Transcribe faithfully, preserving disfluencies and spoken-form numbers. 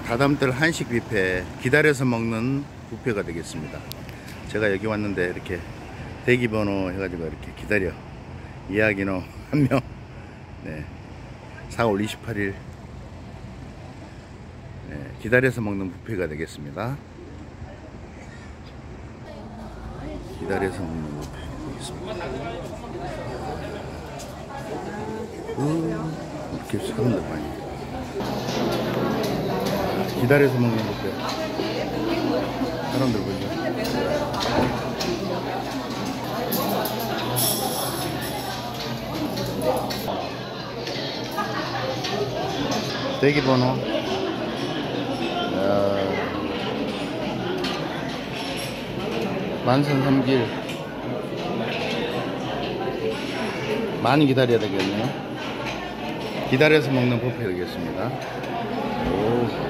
다담들 한식 뷔페, 기다려서 먹는 뷔페가 되겠습니다. 제가 여기 왔는데 이렇게 대기번호 해가지고 이렇게 기다려 예약인호 한 명. 네, 사월 이십팔일 네, 기다려서 먹는 뷔페가 되겠습니다. 기다려서 먹는 뷔페 되겠습니다. 음, 이렇게 사람들 많이 기다려서 먹는 뷔페. 사람들 보이죠? 대기번호 만선 삼 길 많이 기다려야 되겠네요. 기다려서 먹는 뷔페 되겠습니다. 오.